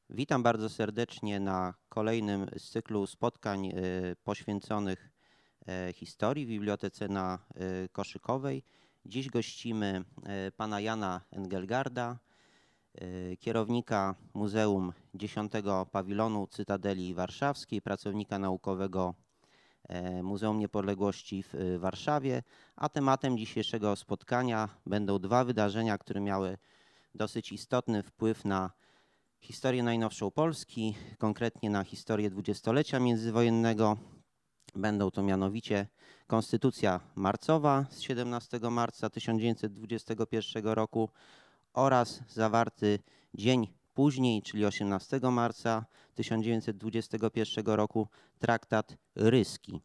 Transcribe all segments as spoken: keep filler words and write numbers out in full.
Witam bardzo serdecznie na kolejnym z cyklu spotkań e, poświęconych e, historii w Bibliotece na e, Koszykowej. Dziś gościmy e, pana Jana Engelgarda, e, kierownika Muzeum dziesiątego Pawilonu Cytadeli Warszawskiej, pracownika naukowego e, Muzeum Niepodległości w e, Warszawie, a tematem dzisiejszego spotkania będą dwa wydarzenia, które miały dosyć istotny wpływ na historię najnowszą Polski, konkretnie na historię dwudziestolecia międzywojennego. Będą to mianowicie Konstytucja Marcowa z siedemnastego marca tysiąc dziewięćset dwudziestego pierwszego roku oraz zawarty dzień później, czyli osiemnastego marca tysiąc dziewięćset dwudziestego pierwszego roku Traktat Ryski.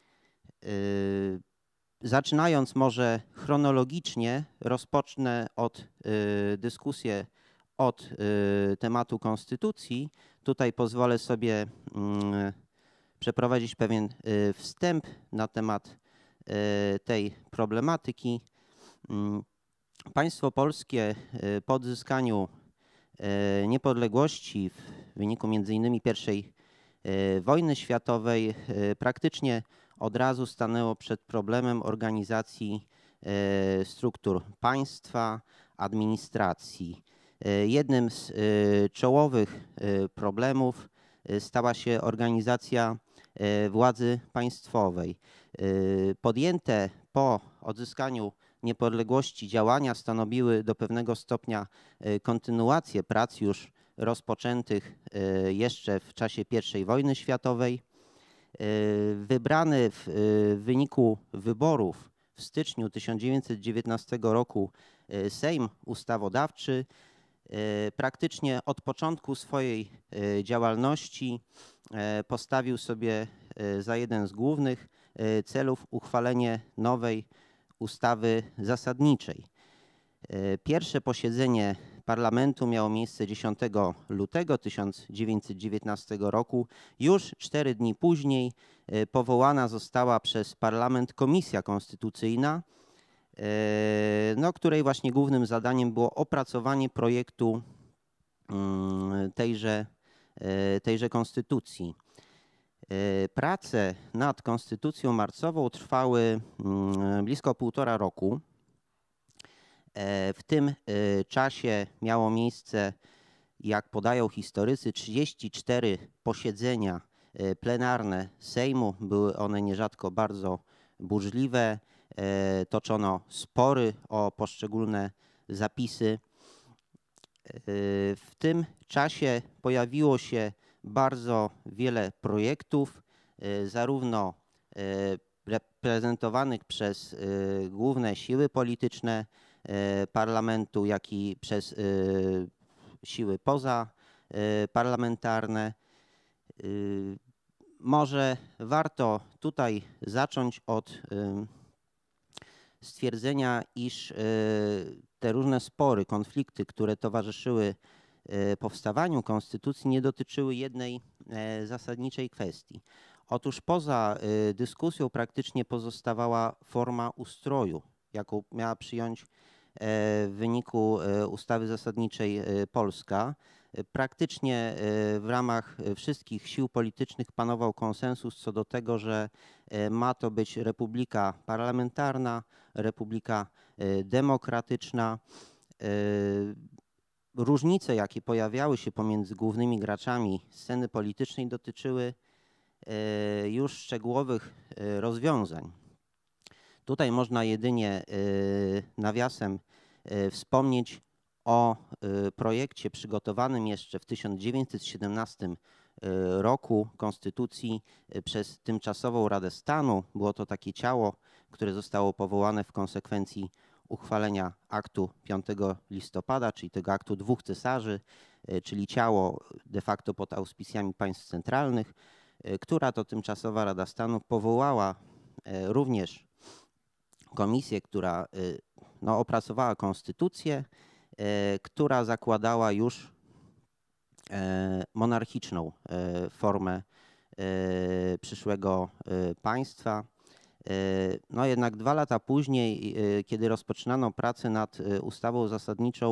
Yy, zaczynając może chronologicznie, rozpocznę od yy, dyskusji od y, tematu konstytucji. Tutaj pozwolę sobie y, przeprowadzić pewien y, wstęp na temat y, tej problematyki. Y, państwo polskie y, po odzyskaniu y, niepodległości w wyniku między innymi pierwszej y, wojny światowej y, praktycznie od razu stanęło przed problemem organizacji y, struktur państwa, administracji. Jednym z czołowych problemów stała się organizacja władzy państwowej. Podjęte po odzyskaniu niepodległości działania stanowiły do pewnego stopnia kontynuację prac już rozpoczętych jeszcze w czasie pierwszej wojny światowej. Wybrany w wyniku wyborów w styczniu tysiąc dziewięćset dziewiętnastego roku Sejm Ustawodawczy praktycznie od początku swojej działalności postawił sobie za jeden z głównych celów uchwalenie nowej ustawy zasadniczej. Pierwsze posiedzenie parlamentu miało miejsce dziesiątego lutego tysiąc dziewięćset dziewiętnastego roku. Już cztery dni później powołana została przez parlament Komisja Konstytucyjna, no, której właśnie głównym zadaniem było opracowanie projektu tejże, tejże konstytucji. Prace nad konstytucją marcową trwały blisko półtora roku. W tym czasie miało miejsce, jak podają historycy, trzydzieści cztery posiedzenia plenarne Sejmu. Były one nierzadko bardzo burzliwe. Toczono spory o poszczególne zapisy. W tym czasie pojawiło się bardzo wiele projektów, zarówno reprezentowanych przez główne siły polityczne parlamentu, jak i przez siły pozaparlamentarne. Może warto tutaj zacząć od stwierdzenia, iż te różne spory, konflikty, które towarzyszyły powstawaniu konstytucji, nie dotyczyły jednej zasadniczej kwestii. Otóż poza dyskusją praktycznie pozostawała forma ustroju, jaką miała przyjąć w wyniku ustawy zasadniczej Polska. Praktycznie w ramach wszystkich sił politycznych panował konsensus co do tego, że ma to być republika parlamentarna, republika demokratyczna. Różnice, jakie pojawiały się pomiędzy głównymi graczami sceny politycznej, dotyczyły już szczegółowych rozwiązań. Tutaj można jedynie nawiasem wspomnieć o projekcie przygotowanym jeszcze w tysiąc dziewięćset siedemnastym roku konstytucji przez Tymczasową Radę Stanu. Było to takie ciało, które zostało powołane w konsekwencji uchwalenia aktu piątego listopada, czyli tego aktu dwóch cesarzy, czyli ciało de facto pod auspicjami państw centralnych, która to Tymczasowa Rada Stanu powołała również komisję, która no, opracowała konstytucję, która zakładała już monarchiczną formę przyszłego państwa. No jednak dwa lata później, kiedy rozpoczynano pracę nad ustawą zasadniczą,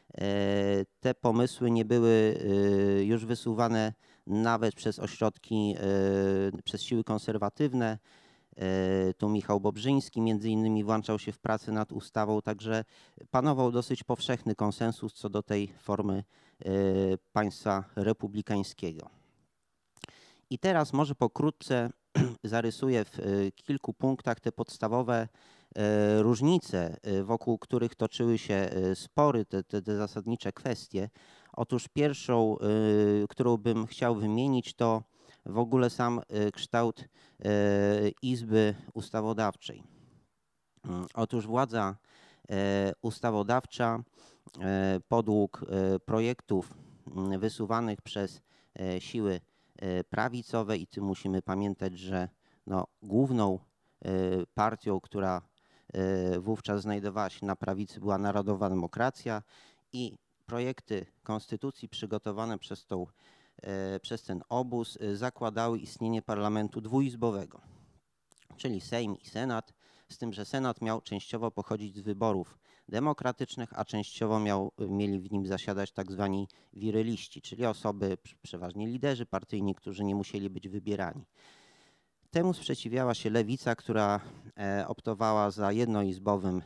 Te pomysły nie były już wysuwane nawet przez ośrodki, przez siły konserwatywne. Tu Michał Bobrzyński między innymi włączał się w pracę nad ustawą, także panował dosyć powszechny konsensus co do tej formy państwa republikańskiego. I teraz może pokrótce zarysuję w kilku punktach te podstawowe różnice, wokół których toczyły się spory, te, te, te zasadnicze kwestie. Otóż pierwszą, którą bym chciał wymienić, to w ogóle sam kształt Izby Ustawodawczej. Otóż władza ustawodawcza podług projektów wysuwanych przez siły prawicowe, i tu musimy pamiętać, że no, główną partią, która wówczas znajdowała się na prawicy, była Narodowa Demokracja, i projekty konstytucji przygotowane przez, tą, przez ten obóz zakładały istnienie parlamentu dwuizbowego, czyli Sejm i Senat, z tym, że Senat miał częściowo pochodzić z wyborów demokratycznych, a częściowo miał, mieli w nim zasiadać tak zwani wiryliści, czyli osoby, przeważnie liderzy partyjni, którzy nie musieli być wybierani. Temu sprzeciwiała się lewica, która optowała za jednoizbowym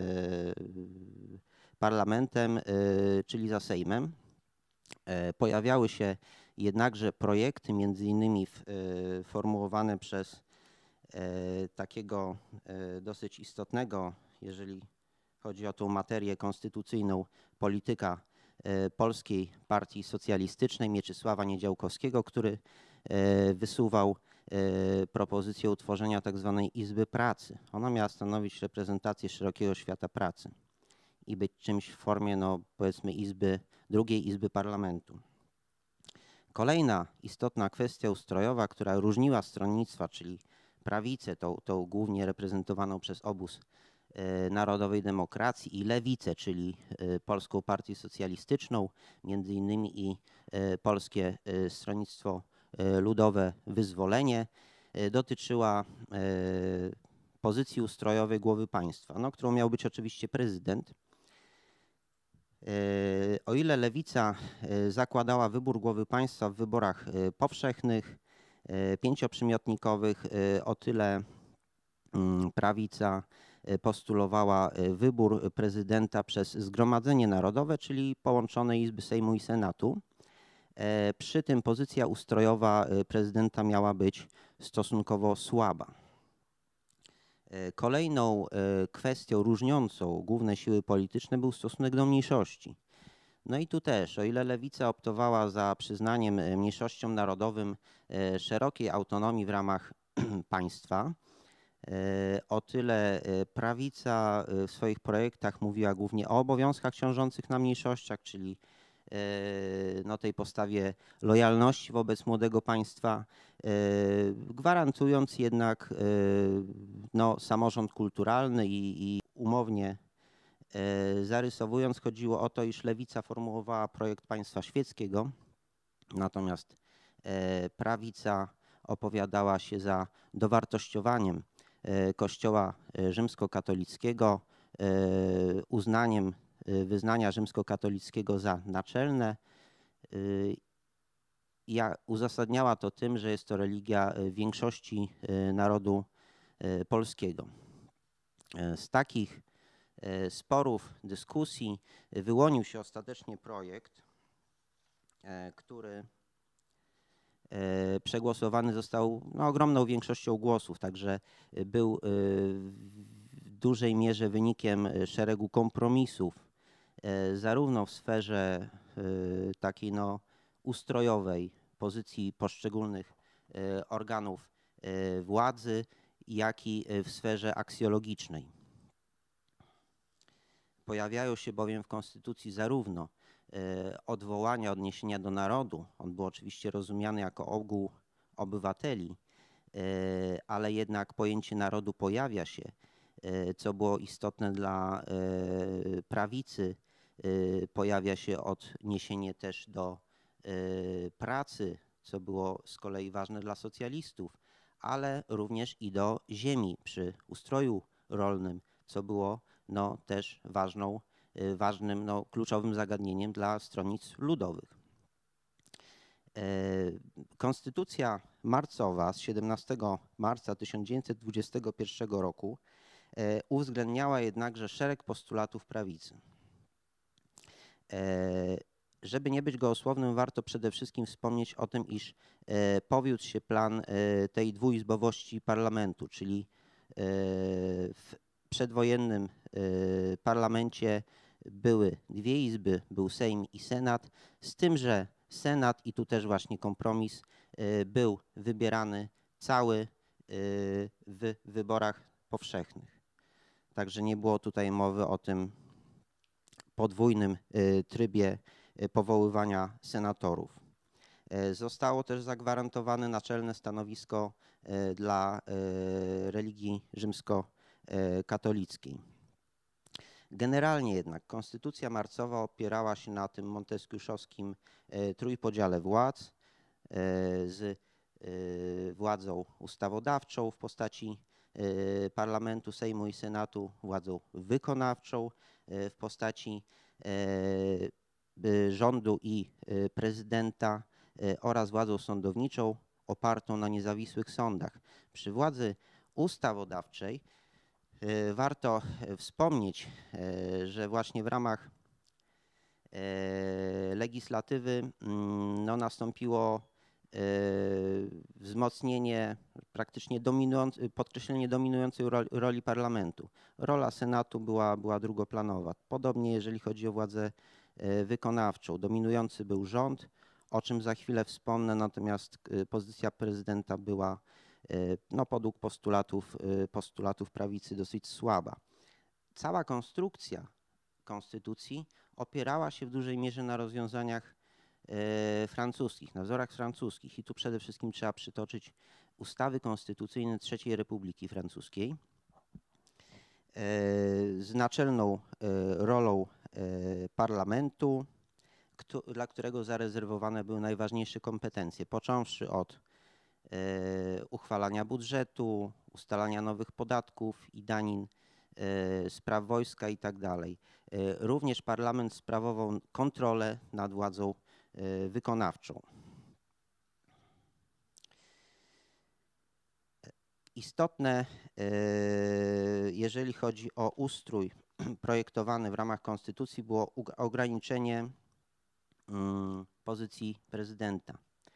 parlamentem, czyli za Sejmem. Pojawiały się jednakże projekty, między innymi formułowane przez takiego dosyć istotnego, jeżeli chodzi o tą materię konstytucyjną, polityka Polskiej Partii Socjalistycznej Mieczysława Niedziałkowskiego, który wysuwał propozycję utworzenia tak zwanej Izby Pracy. Ona miała stanowić reprezentację szerokiego świata pracy i być czymś w formie, no powiedzmy, izby, drugiej Izby Parlamentu. Kolejna istotna kwestia ustrojowa, która różniła stronnictwa, czyli prawicę, tą, tą głównie reprezentowaną przez obóz Narodowej Demokracji, i lewicę, czyli Polską Partię Socjalistyczną, między innymi i Polskie Stronnictwo Ludowe Wyzwolenie, dotyczyła pozycji ustrojowej głowy państwa, no, którą miał być oczywiście prezydent. O ile lewica zakładała wybór głowy państwa w wyborach powszechnych, pięcioprzymiotnikowych, o tyle prawica postulowała wybór prezydenta przez Zgromadzenie Narodowe, czyli połączone Izby Sejmu i Senatu. Przy tym pozycja ustrojowa prezydenta miała być stosunkowo słaba. Kolejną kwestią różniącą główne siły polityczne był stosunek do mniejszości. No i tu też, o ile lewica optowała za przyznaniem mniejszościom narodowym szerokiej autonomii w ramach państwa, o tyle prawica w swoich projektach mówiła głównie o obowiązkach ciążących na mniejszościach, czyli no, tej postawie lojalności wobec młodego państwa, gwarantując jednak no, samorząd kulturalny i, i umownie zarysowując, chodziło o to, iż lewica formułowała projekt państwa świeckiego, natomiast prawica opowiadała się za dowartościowaniem Kościoła rzymskokatolickiego, uznaniem wyznania rzymskokatolickiego za naczelne. Ja uzasadniała to tym, że jest to religia większości narodu polskiego. Z takich sporów, dyskusji wyłonił się ostatecznie projekt, który przegłosowany został no, ogromną większością głosów, także był w dużej mierze wynikiem szeregu kompromisów, zarówno w sferze takiej no, ustrojowej pozycji poszczególnych organów władzy, jak i w sferze aksjologicznej. Pojawiają się bowiem w Konstytucji zarówno odwołania, odniesienia do narodu, on był oczywiście rozumiany jako ogół obywateli, ale jednak pojęcie narodu pojawia się, co było istotne dla prawicy, pojawia się odniesienie też do pracy, co było z kolei ważne dla socjalistów, ale również i do ziemi przy ustroju rolnym, co było no, też ważną ważnym, no, kluczowym zagadnieniem dla stronnictw ludowych. Konstytucja marcowa z siedemnastego marca tysiąc dziewięćset dwudziestego pierwszego roku uwzględniała jednakże szereg postulatów prawicy. Żeby nie być gołosłownym, warto przede wszystkim wspomnieć o tym, iż powiódł się plan tej dwuizbowości parlamentu, czyli w przedwojennym parlamencie były dwie izby, był Sejm i Senat, z tym, że Senat, i tu też właśnie kompromis, był wybierany cały w wyborach powszechnych. Także nie było tutaj mowy o tym podwójnym trybie powoływania senatorów. Zostało też zagwarantowane naczelne stanowisko dla religii rzymskokatolickiej. Generalnie jednak konstytucja marcowa opierała się na tym monteskiuszowskim trójpodziale władz z władzą ustawodawczą w postaci parlamentu, Sejmu i Senatu, władzą wykonawczą w postaci rządu i prezydenta oraz władzą sądowniczą opartą na niezawisłych sądach. Przy władzy ustawodawczej warto wspomnieć, że właśnie w ramach legislatywy no, nastąpiło wzmocnienie, praktycznie dominujące, podkreślenie dominującej roli parlamentu. Rola Senatu była, była drugoplanowa. Podobnie jeżeli chodzi o władzę wykonawczą. Dominujący był rząd, o czym za chwilę wspomnę, natomiast pozycja prezydenta była no, podług postulatów, postulatów prawicy dosyć słaba. Cała konstrukcja konstytucji opierała się w dużej mierze na rozwiązaniach francuskich, na wzorach francuskich. I tu przede wszystkim trzeba przytoczyć ustawy konstytucyjne trzeciej Republiki Francuskiej z naczelną rolą parlamentu, dla którego zarezerwowane były najważniejsze kompetencje, począwszy od uchwalania budżetu, ustalania nowych podatków i danin, spraw wojska i tak dalej. Również parlament sprawował kontrolę nad władzą wykonawczą. Istotne, jeżeli chodzi o ustrój projektowany w ramach konstytucji, było ograniczenie pozycji prezydenta.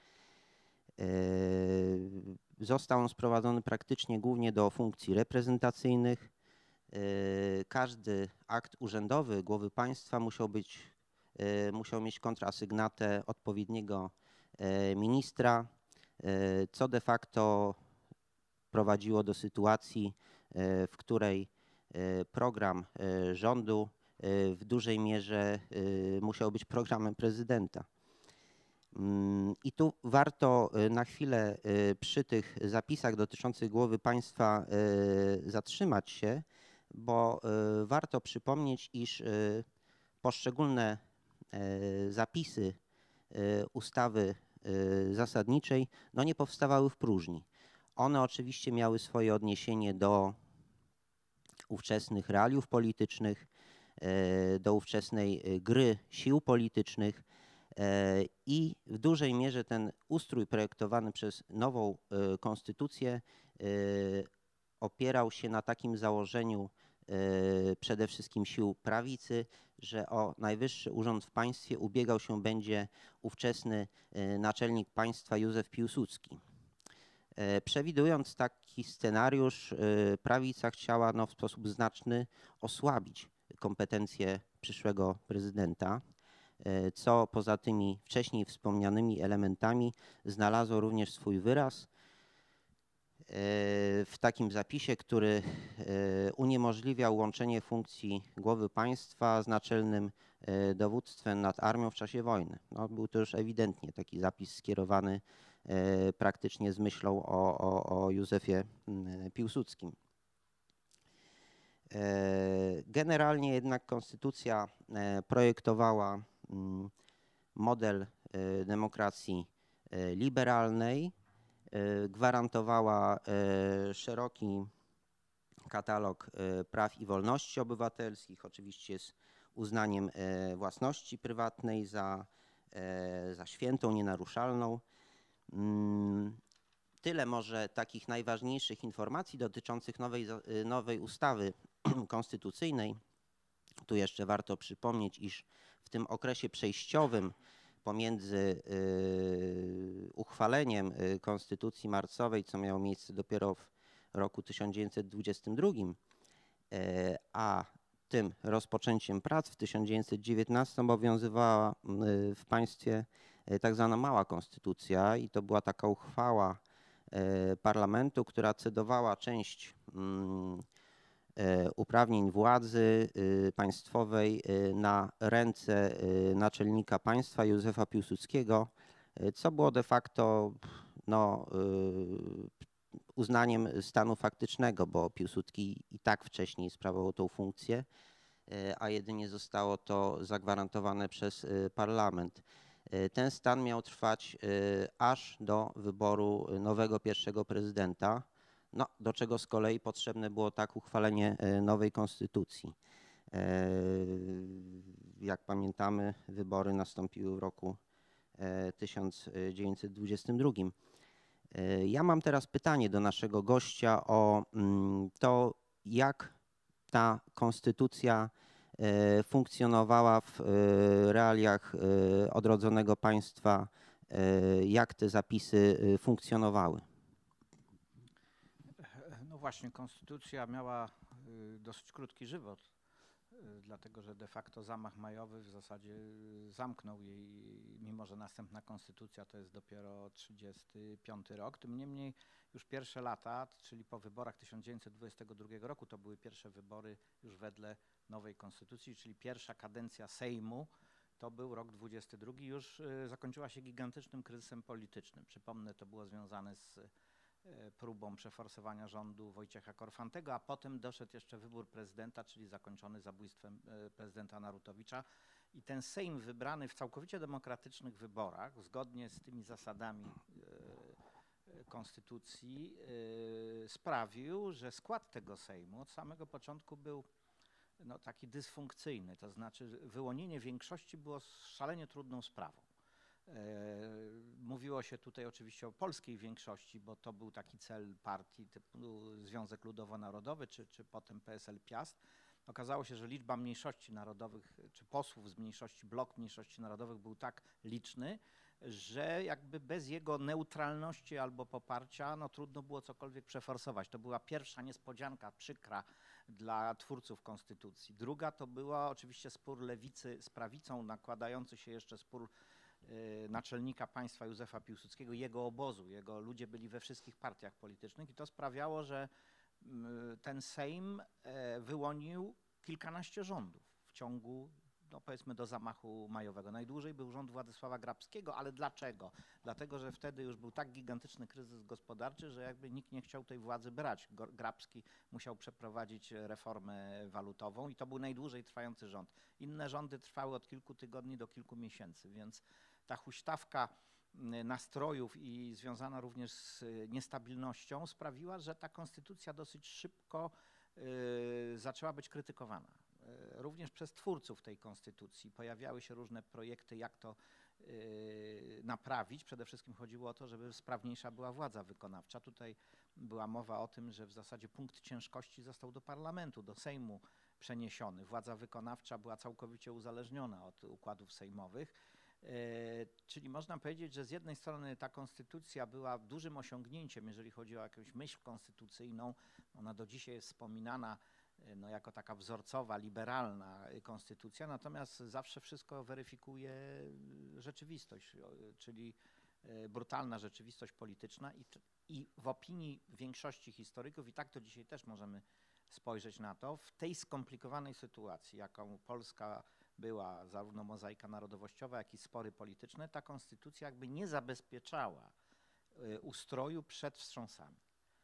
Został on sprowadzony praktycznie głównie do funkcji reprezentacyjnych. Każdy akt urzędowy głowy państwa musiał być, musiał mieć kontrasygnatę odpowiedniego ministra, co de facto prowadziło do sytuacji, w której program rządu w dużej mierze musiał być programem prezydenta. I tu warto na chwilę przy tych zapisach dotyczących głowy państwa zatrzymać się, bo warto przypomnieć, iż poszczególne zapisy ustawy zasadniczej no nie powstawały w próżni. One oczywiście miały swoje odniesienie do ówczesnych realiów politycznych, do ówczesnej gry sił politycznych i w dużej mierze ten ustrój projektowany przez nową konstytucję opierał się na takim założeniu przede wszystkim sił prawicy, że o najwyższy urząd w państwie ubiegał się będzie ówczesny naczelnik państwa Józef Piłsudski. Przewidując taki scenariusz, prawica chciała no, w sposób znaczny osłabić kompetencje przyszłego prezydenta, co poza tymi wcześniej wspomnianymi elementami znalazło również swój wyraz w takim zapisie, który uniemożliwiał łączenie funkcji głowy państwa z naczelnym dowództwem nad armią w czasie wojny. No, był to już ewidentnie taki zapis skierowany praktycznie z myślą o, o, o Józefie Piłsudskim. Generalnie jednak konstytucja projektowała model demokracji liberalnej, gwarantowała szeroki katalog praw i wolności obywatelskich, oczywiście z uznaniem własności prywatnej za, za świętą, nienaruszalną. Tyle może takich najważniejszych informacji dotyczących nowej, nowej ustawy konstytucyjnej. Tu jeszcze warto przypomnieć, iż w tym okresie przejściowym pomiędzy uchwaleniem Konstytucji marcowej, co miało miejsce dopiero w roku tysiąc dziewięćset dwudziestym drugim, a tym rozpoczęciem prac w tysiąc dziewięćset dziewiętnastym obowiązywała w państwie tak zwana mała konstytucja i to była taka uchwała parlamentu, która cedowała część uprawnień władzy państwowej na ręce naczelnika państwa Józefa Piłsudskiego, co było de facto no, uznaniem stanu faktycznego, bo Piłsudski i tak wcześniej sprawował tą funkcję, a jedynie zostało to zagwarantowane przez parlament. Ten stan miał trwać aż do wyboru nowego pierwszego prezydenta, no, do czego z kolei potrzebne było tak uchwalenie nowej konstytucji. Jak pamiętamy, wybory nastąpiły w roku tysiąc dziewięćset dwudziestym drugim. Ja mam teraz pytanie do naszego gościa o to, jak ta konstytucja funkcjonowała w realiach odrodzonego państwa, jak te zapisy funkcjonowały. No właśnie, konstytucja miała dosyć krótki żywot, dlatego że de facto zamach majowy w zasadzie zamknął jej, mimo że następna konstytucja to jest dopiero trzydziesty piąty rok. Tym niemniej już pierwsze lata, czyli po wyborach tysiąc dziewięćset dwudziestego drugiego roku, to były pierwsze wybory już wedle nowej konstytucji, czyli pierwsza kadencja Sejmu. To był rok dwudziesty drugi, już zakończyła się gigantycznym kryzysem politycznym. Przypomnę, to było związane z próbą przeforsowania rządu Wojciecha Korfantego, a potem doszedł jeszcze wybór prezydenta, czyli zakończony zabójstwem prezydenta Narutowicza. I ten Sejm wybrany w całkowicie demokratycznych wyborach, zgodnie z tymi zasadami konstytucji, sprawił, że skład tego Sejmu od samego początku był no, taki dysfunkcyjny, to znaczy wyłonienie większości było szalenie trudną sprawą. Mówiło się tutaj oczywiście o polskiej większości, bo to był taki cel partii typu Związek Ludowo-Narodowy, czy, czy potem P S L Piast. Okazało się, że liczba mniejszości narodowych, czy posłów z mniejszości, blok mniejszości narodowych był tak liczny, że jakby bez jego neutralności albo poparcia no, trudno było cokolwiek przeforsować. To była pierwsza niespodzianka przykra dla twórców konstytucji. Druga to była oczywiście spór lewicy z prawicą, nakładający się jeszcze spór naczelnika państwa Józefa Piłsudskiego, jego obozu. Jego ludzie byli we wszystkich partiach politycznych i to sprawiało, że ten Sejm wyłonił kilkanaście rządów w ciągu, no powiedzmy, do zamachu majowego. Najdłużej był rząd Władysława Grabskiego, ale dlaczego? Dlatego, że wtedy już był tak gigantyczny kryzys gospodarczy, że jakby nikt nie chciał tej władzy brać. Grabski musiał przeprowadzić reformę walutową i to był najdłużej trwający rząd. Inne rządy trwały od kilku tygodni do kilku miesięcy, więc ta huśtawka nastrojów i związana również z niestabilnością sprawiła, że ta konstytucja dosyć szybko y, zaczęła być krytykowana. Również przez twórców tej konstytucji pojawiały się różne projekty, jak to y, naprawić. Przede wszystkim chodziło o to, żeby sprawniejsza była władza wykonawcza. Tutaj była mowa o tym, że w zasadzie punkt ciężkości został do parlamentu, do Sejmu przeniesiony. Władza wykonawcza była całkowicie uzależniona od układów sejmowych. Czyli można powiedzieć, że z jednej strony ta konstytucja była dużym osiągnięciem, jeżeli chodzi o jakąś myśl konstytucyjną. Ona do dzisiaj jest wspominana no, jako taka wzorcowa, liberalna konstytucja, natomiast zawsze wszystko weryfikuje rzeczywistość, czyli brutalna rzeczywistość polityczna i, i w opinii większości historyków, i tak to dzisiaj też możemy spojrzeć na to, w tej skomplikowanej sytuacji, jaką Polska była, zarówno mozaika narodowościowa, jak i spory polityczne, ta konstytucja jakby nie zabezpieczała ustroju przed wstrząsami.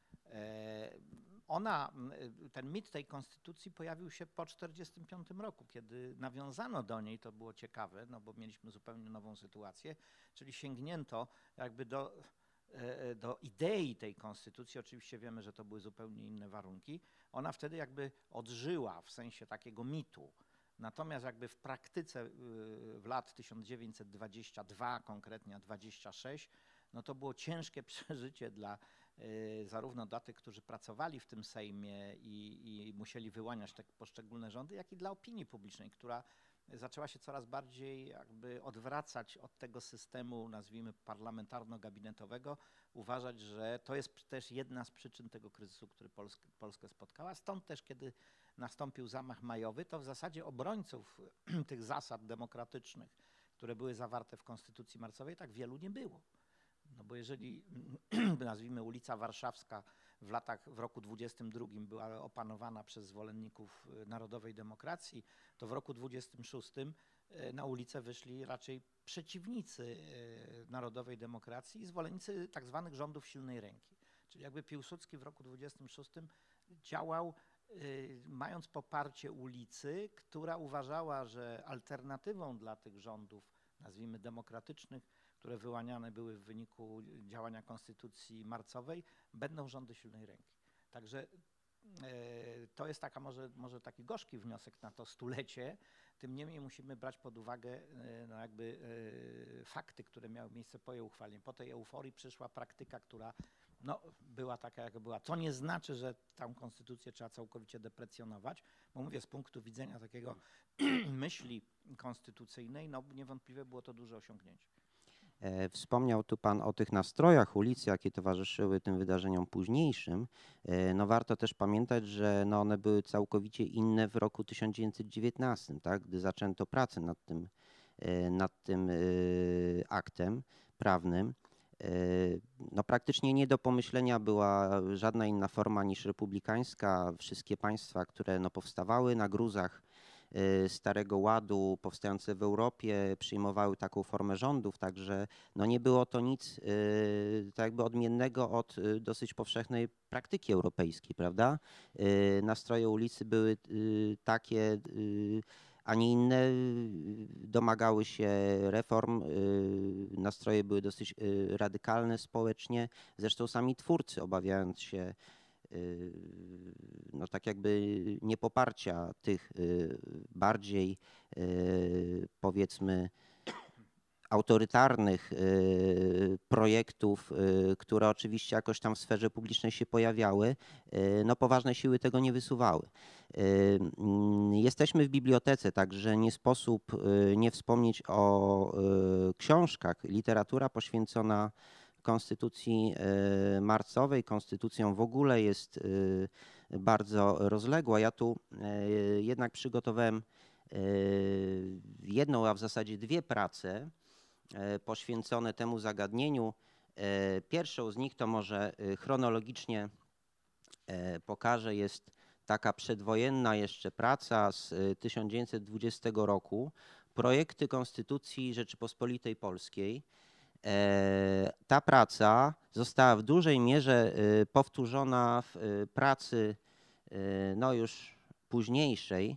Ona, ten mit tej konstytucji pojawił się po tysiąc dziewięćset czterdziestym piątym roku, kiedy nawiązano do niej, to było ciekawe, no bo mieliśmy zupełnie nową sytuację, czyli sięgnięto jakby do, do idei tej konstytucji. Oczywiście wiemy, że to były zupełnie inne warunki. Ona wtedy jakby odżyła w sensie takiego mitu. Natomiast jakby w praktyce y, w lat tysiąc dziewięćset dwadzieścia dwa, konkretnie dwadzieścia sześć, no to było ciężkie przeżycie dla y, zarówno dla tych, którzy pracowali w tym Sejmie i, i musieli wyłaniać te poszczególne rządy, jak i dla opinii publicznej, która zaczęła się coraz bardziej jakby odwracać od tego systemu, nazwijmy parlamentarno-gabinetowego, uważać, że to jest też jedna z przyczyn tego kryzysu, który Polskę, Polskę spotkała. Stąd też, kiedy nastąpił zamach majowy, to w zasadzie obrońców tych zasad demokratycznych, które były zawarte w Konstytucji marcowej, tak wielu nie było. No bo jeżeli, nazwijmy, ulica Warszawska w latach, w roku dwudziestym drugim była opanowana przez zwolenników narodowej demokracji, to w roku dwudziestym szóstym na ulicę wyszli raczej przeciwnicy narodowej demokracji i zwolennicy tak zwanych rządów silnej ręki. Czyli jakby Piłsudski w roku dwudziestym szóstym działał mając poparcie ulicy, która uważała, że alternatywą dla tych rządów, nazwijmy demokratycznych, które wyłaniane były w wyniku działania Konstytucji marcowej, będą rządy silnej ręki. Także to jest taka może, może taki gorzki wniosek na to stulecie, tym niemniej musimy brać pod uwagę no jakby fakty, które miały miejsce po jej uchwale. Po tej euforii przyszła praktyka, która no, była taka, jak była. To nie znaczy, że tę konstytucję trzeba całkowicie deprecjonować, bo mówię, z punktu widzenia takiego myśli konstytucyjnej, no niewątpliwie było to duże osiągnięcie. Wspomniał tu Pan o tych nastrojach ulicy, jakie towarzyszyły tym wydarzeniom późniejszym. No warto też pamiętać, że no one były całkowicie inne w roku tysiąc dziewięćset dziewiętnastym, tak? Gdy zaczęto pracę nad tym, nad tym aktem prawnym. No praktycznie nie do pomyślenia była żadna inna forma niż republikańska. Wszystkie państwa, które no powstawały na gruzach Starego Ładu, powstające w Europie, przyjmowały taką formę rządów, także no nie było to nic tak jakby odmiennego od dosyć powszechnej praktyki europejskiej, prawda? Nastroje ulicy były takie, a nie inne, domagały się reform, nastroje były dosyć radykalne społecznie, zresztą sami twórcy, obawiając się no tak jakby niepoparcia tych bardziej powiedzmy autorytarnych projektów, które oczywiście jakoś tam w sferze publicznej się pojawiały, no poważne siły tego nie wysuwały. Jesteśmy w bibliotece, także nie sposób nie wspomnieć o książkach. Literatura poświęcona Konstytucji marcowej, konstytucją w ogóle jest bardzo rozległa. Ja tu jednak przygotowałem jedną, a w zasadzie dwie prace poświęcone temu zagadnieniu. Pierwszą z nich to może chronologicznie pokażę, jest taka przedwojenna jeszcze praca z tysiąc dziewięćset dwudziestego roku, projekty Konstytucji Rzeczypospolitej Polskiej. Ta praca została w dużej mierze powtórzona w pracy no już późniejszej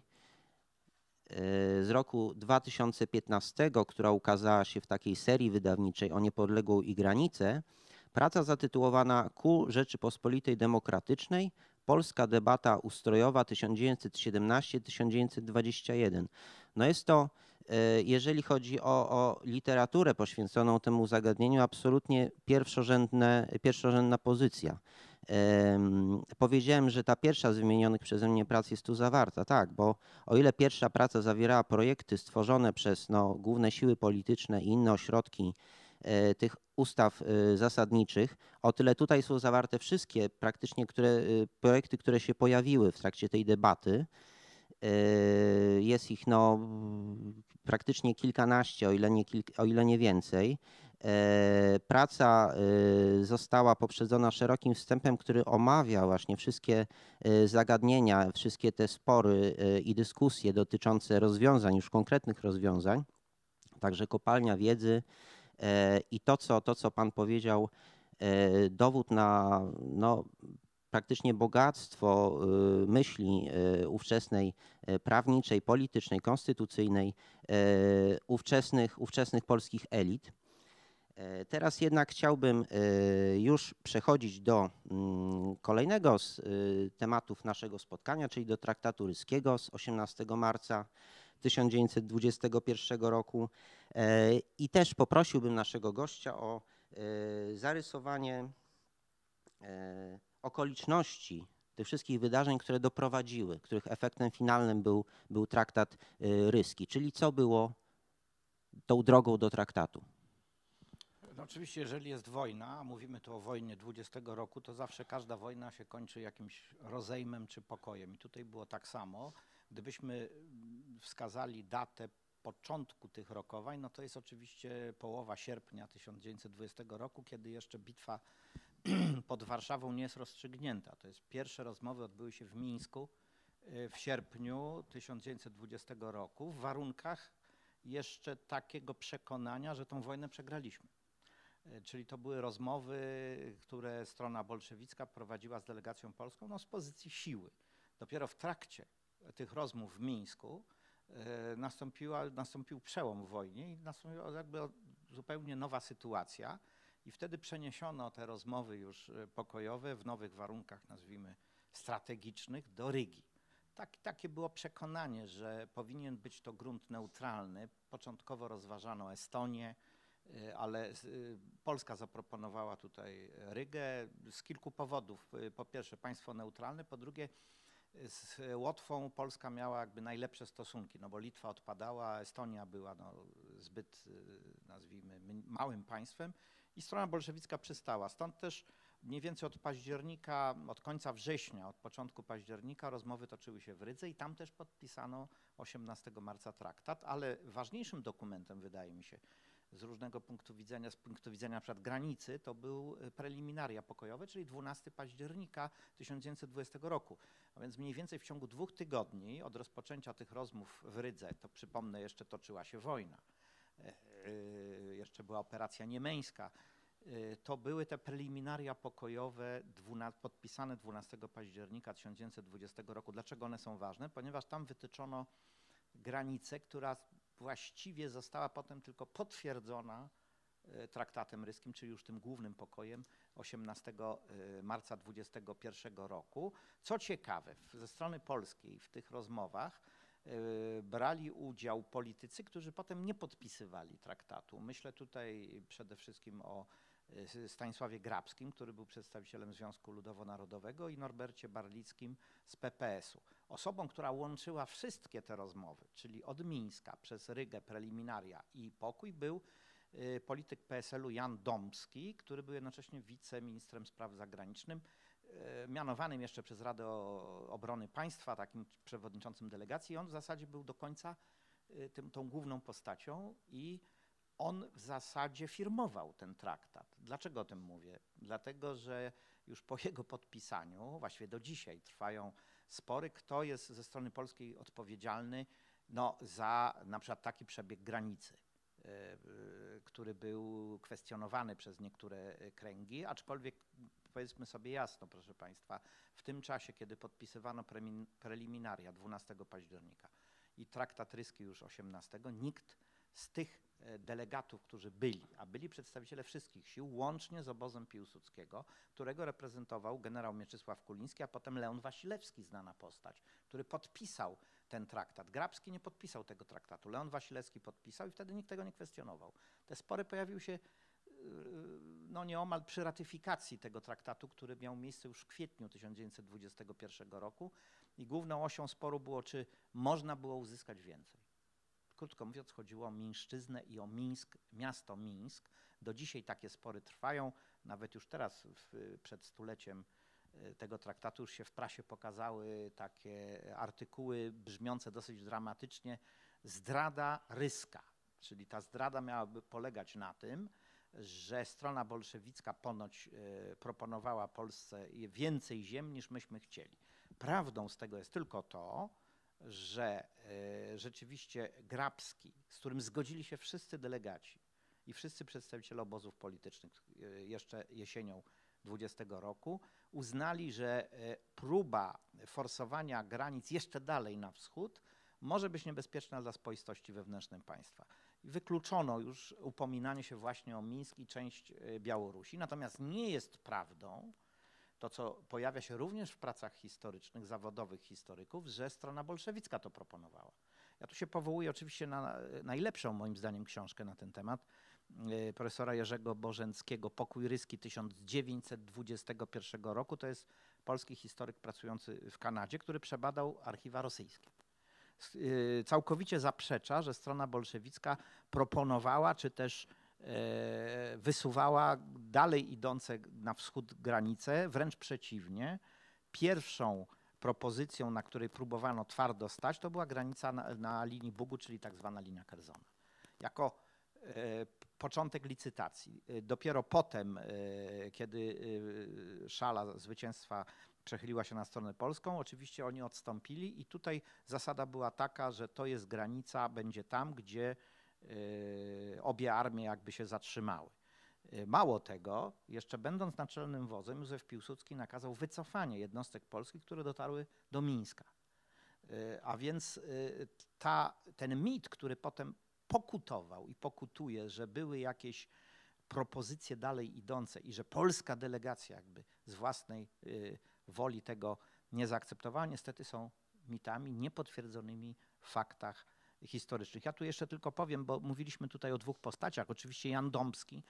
z roku dwa tysiące piętnastego, która ukazała się w takiej serii wydawniczej o niepodległą i granicę. Praca zatytułowana Ku Rzeczypospolitej Demokratycznej. Polska debata ustrojowa tysiąc dziewięćset siedemnaście do tysiąc dziewięćset dwudziestego pierwszego. No jest to, jeżeli chodzi o, o literaturę poświęconą temu zagadnieniu, absolutnie pierwszorzędne, pierwszorzędna pozycja. Um, powiedziałem, że ta pierwsza z wymienionych przeze mnie prac jest tu zawarta, tak, bo o ile pierwsza praca zawierała projekty stworzone przez no, główne siły polityczne i inne ośrodki e, tych ustaw e, zasadniczych, o tyle tutaj są zawarte wszystkie praktycznie które, e, projekty, które się pojawiły w trakcie tej debaty. E, jest ich no, praktycznie kilkanaście, o ile nie, kilka, o ile nie więcej. Praca została poprzedzona szerokim wstępem, który omawia właśnie wszystkie zagadnienia, wszystkie te spory i dyskusje dotyczące rozwiązań, już konkretnych rozwiązań, także kopalnia wiedzy i to, co, to, co Pan powiedział, dowód na no, praktycznie bogactwo myśli ówczesnej prawniczej, politycznej, konstytucyjnej, ówczesnych, ówczesnych polskich elit. Teraz jednak chciałbym już przechodzić do kolejnego z tematów naszego spotkania, czyli do traktatu ryskiego z osiemnastego marca tysiąc dziewięćset dwudziestego pierwszego roku. E, I też poprosiłbym naszego gościa o e, zarysowanie e, okoliczności tych wszystkich wydarzeń, które doprowadziły, których efektem finalnym był, był traktat e, ryski, czyli co było tą drogą do traktatu. No oczywiście, jeżeli jest wojna, a mówimy tu o wojnie dwudziestego roku, to zawsze każda wojna się kończy jakimś rozejmem czy pokojem. I tutaj było tak samo. Gdybyśmy wskazali datę początku tych rokowań, no to jest oczywiście połowa sierpnia tysiąc dziewięćset dwudziestego roku, kiedy jeszcze bitwa pod Warszawą nie jest rozstrzygnięta. To jest pierwsze rozmowy odbyły się w Mińsku w sierpniu tysiąc dziewięćset dwudziestego roku w warunkach jeszcze takiego przekonania, że tą wojnę przegraliśmy. Czyli to były rozmowy, które strona bolszewicka prowadziła z delegacją polską no, z pozycji siły. Dopiero w trakcie tych rozmów w Mińsku e, nastąpiła, nastąpił przełom w wojnie i nastąpiła jakby zupełnie nowa sytuacja. I wtedy przeniesiono te rozmowy już pokojowe w nowych warunkach, nazwijmy strategicznych, do Rygi. Tak, takie było przekonanie, że powinien być to grunt neutralny. Początkowo rozważano Estonię, ale Polska zaproponowała tutaj Rygę z kilku powodów. Po pierwsze państwo neutralne, po drugie z Łotwą Polska miała jakby najlepsze stosunki, no bo Litwa odpadała, Estonia była no zbyt, nazwijmy, małym państwem i strona bolszewicka przystała. Stąd też mniej więcej od października, od końca września, od początku października rozmowy toczyły się w Rydze i tam też podpisano osiemnastego marca traktat, ale ważniejszym dokumentem, wydaje mi się, z różnego punktu widzenia, z punktu widzenia na przykład granicy, to był preliminaria pokojowe, czyli dwunastego października tysiąc dziewięćset dwudziestego roku. A więc mniej więcej w ciągu dwóch tygodni od rozpoczęcia tych rozmów w Rydze, to przypomnę, jeszcze toczyła się wojna, jeszcze była operacja niemeńska, to były te preliminaria pokojowe podpisane dwunastego października tysiąc dziewięćset dwudziestego roku. Dlaczego one są ważne? Ponieważ tam wytyczono granicę, która właściwie została potem tylko potwierdzona traktatem ryskim, czyli już tym głównym pokojem osiemnastego marca dwudziestego pierwszego roku. Co ciekawe, ze strony polskiej w tych rozmowach brali udział politycy, którzy potem nie podpisywali traktatu. Myślę tutaj przede wszystkim o Stanisławie Grabskim, który był przedstawicielem Związku Ludowo-Narodowego, i Norbercie Barlickim z P P S u. Osobą, która łączyła wszystkie te rozmowy, czyli od Mińska przez Rygę, preliminaria i pokój, był polityk P S L u Jan Dąbski, który był jednocześnie wiceministrem spraw zagranicznych, mianowanym jeszcze przez Radę Obrony Państwa, takim przewodniczącym delegacji. I on w zasadzie był do końca tym, tą główną postacią i on w zasadzie firmował ten traktat. Dlaczego o tym mówię? Dlatego, że już po jego podpisaniu, właściwie do dzisiaj trwają spory, kto jest ze strony polskiej odpowiedzialny no, za na przykład taki przebieg granicy, który był kwestionowany przez niektóre kręgi, aczkolwiek powiedzmy sobie jasno, proszę Państwa, w tym czasie, kiedy podpisywano preliminaria dwunastego października i traktat ryski już osiemnastego, nikt z tych delegatów, którzy byli, a byli przedstawiciele wszystkich sił, łącznie z obozem Piłsudskiego, którego reprezentował generał Mieczysław Kuliński, a potem Leon Wasilewski, znana postać, który podpisał ten traktat. Grabski nie podpisał tego traktatu, Leon Wasilewski podpisał i wtedy nikt tego nie kwestionował. Te spory pojawiły się no nieomal przy ratyfikacji tego traktatu, który miał miejsce już w kwietniu tysiąc dziewięćset dwudziestego pierwszego roku i główną osią sporu było, czy można było uzyskać więcej. Krótko mówiąc, chodziło o Mińszczyznę i o Mińsk, miasto Mińsk. Do dzisiaj takie spory trwają. Nawet już teraz w, przed stuleciem tego traktatu już się w prasie pokazały takie artykuły brzmiące dosyć dramatycznie: zdrada ryska. Czyli ta zdrada miałaby polegać na tym, że strona bolszewicka ponoć proponowała Polsce więcej ziem niż myśmy chcieli. Prawdą z tego jest tylko to, że e, rzeczywiście Grabski, z którym zgodzili się wszyscy delegaci i wszyscy przedstawiciele obozów politycznych e, jeszcze jesienią dwudziestego roku, uznali, że e, próba forsowania granic jeszcze dalej na wschód może być niebezpieczna dla spoistości wewnętrznej państwa. I wykluczono już upominanie się właśnie o Mińsk i część e, Białorusi. Natomiast nie jest prawdą to, co pojawia się również w pracach historycznych, zawodowych historyków, że strona bolszewicka to proponowała. Ja tu się powołuję oczywiście na najlepszą moim zdaniem książkę na ten temat profesora Jerzego Bożenckiego Pokój Ryski tysiąc dziewięćset dwudziestego pierwszego roku. To jest polski historyk pracujący w Kanadzie, który przebadał archiwa rosyjskie. Całkowicie zaprzecza, że strona bolszewicka proponowała czy też wysuwała dalej idące na wschód granice, wręcz przeciwnie. Pierwszą propozycją, na której próbowano twardo stać, to była granica na, na linii Bugu, czyli tak zwana linia Kerzona. Jako e, początek licytacji. Dopiero potem, e, kiedy e, szala zwycięstwa przechyliła się na stronę polską, oczywiście oni odstąpili i tutaj zasada była taka, że to jest granica, będzie tam, gdzie e, obie armie jakby się zatrzymały. Mało tego, jeszcze będąc naczelnym wodzem, Józef Piłsudski nakazał wycofanie jednostek polskich, które dotarły do Mińska. A więc ta, ten mit, który potem pokutował i pokutuje, że były jakieś propozycje dalej idące i że polska delegacja jakby z własnej woli tego nie zaakceptowała, niestety są mitami niepotwierdzonymi w faktach historycznych. Ja tu jeszcze tylko powiem, bo mówiliśmy tutaj o dwóch postaciach. Oczywiście Jan Dąbski,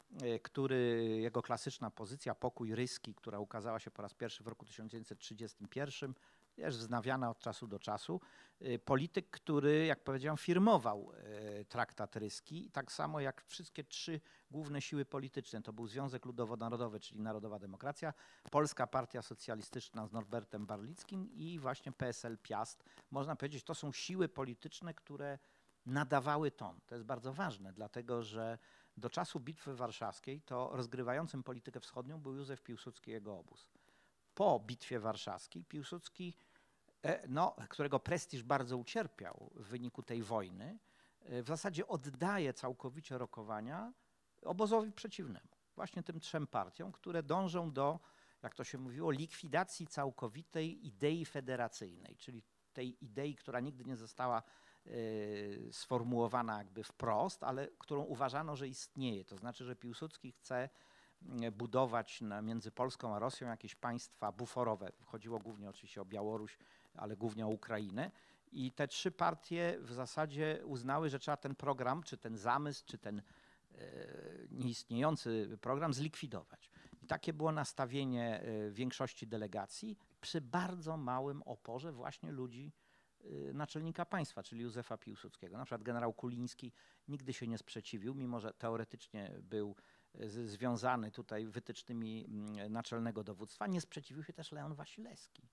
który, jego klasyczna pozycja, Pokój Ryski, która ukazała się po raz pierwszy w roku tysiąc dziewięćset trzydziestym pierwszym, jest wznawiana od czasu do czasu. Polityk, który, jak powiedziałem, firmował traktat ryski, tak samo jak wszystkie trzy główne siły polityczne. To był Związek Ludowo-Narodowy, czyli Narodowa Demokracja, Polska Partia Socjalistyczna z Norbertem Barlickim i właśnie P S L Piast. Można powiedzieć, to są siły polityczne, które nadawały ton. To jest bardzo ważne, dlatego że do czasu Bitwy Warszawskiej to rozgrywającym politykę wschodnią był Józef Piłsudski i jego obóz. Po Bitwie Warszawskiej Piłsudski, no, którego prestiż bardzo ucierpiał w wyniku tej wojny, w zasadzie oddaje całkowicie rokowania obozowi przeciwnemu. Właśnie tym trzem partiom, które dążą do, jak to się mówiło, likwidacji całkowitej idei federacyjnej, czyli tej idei, która nigdy nie została sformułowana jakby wprost, ale którą uważano, że istnieje. To znaczy, że Piłsudski chce budować na, między Polską a Rosją jakieś państwa buforowe. Chodziło głównie oczywiście o Białoruś, ale głównie o Ukrainę. I te trzy partie w zasadzie uznały, że trzeba ten program, czy ten zamysł, czy ten e, nieistniejący program zlikwidować. I takie było nastawienie e, większości delegacji przy bardzo małym oporze właśnie ludzi naczelnika państwa, czyli Józefa Piłsudskiego. Na przykład generał Kuliński nigdy się nie sprzeciwił, mimo że teoretycznie był związany tutaj wytycznymi naczelnego dowództwa. Nie sprzeciwił się też Leon Wasilewski.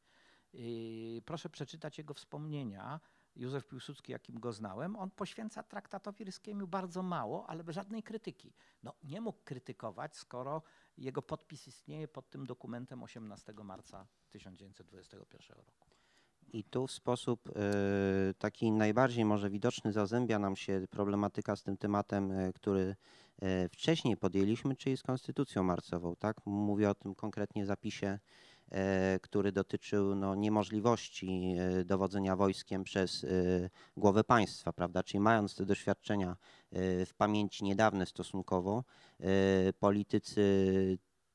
Proszę przeczytać jego wspomnienia. Józef Piłsudski, jakim go znałem, on poświęca traktatowi ryskiemu bardzo mało, ale bez żadnej krytyki. No, nie mógł krytykować, skoro jego podpis istnieje pod tym dokumentem osiemnastego marca tysiąc dziewięćset dwudziestego pierwszego roku. I tu w sposób y, taki najbardziej może widoczny zazębia nam się problematyka z tym tematem, y, który y, wcześniej podjęliśmy, czyli z Konstytucją marcową. Tak? Mówię o tym konkretnie zapisie, y, który dotyczył no, niemożliwości y, dowodzenia wojskiem przez y, głowę państwa, prawda? Czyli mając te doświadczenia y, w pamięci niedawne stosunkowo, y, politycy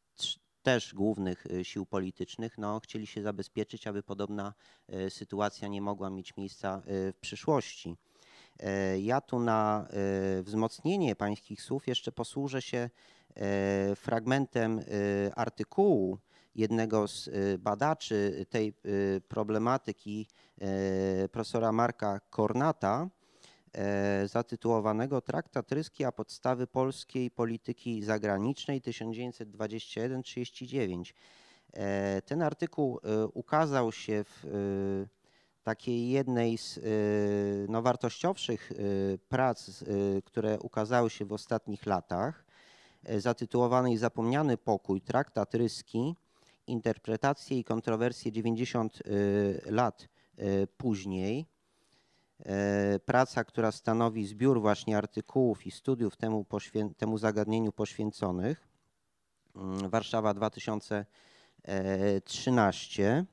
też głównych sił politycznych, no, chcieli się zabezpieczyć, aby podobna sytuacja nie mogła mieć miejsca w przyszłości. Ja tu na wzmocnienie pańskich słów jeszcze posłużę się fragmentem artykułu jednego z badaczy tej problematyki, profesora Marka Kornata, zatytułowanego Traktat ryski a podstawy polskiej polityki zagranicznej tysiąc dziewięćset dwadzieścia jeden trzydzieści dziewięć. Ten artykuł ukazał się w takiej jednej z no, wartościowszych prac, które ukazały się w ostatnich latach, zatytułowanej Zapomniany pokój, Traktat ryski, interpretacje i kontrowersje dziewięćdziesiąt lat później. Praca, która stanowi zbiór właśnie artykułów i studiów temu, temu zagadnieniu poświęconych. Warszawa dwa tysiące trzynaście.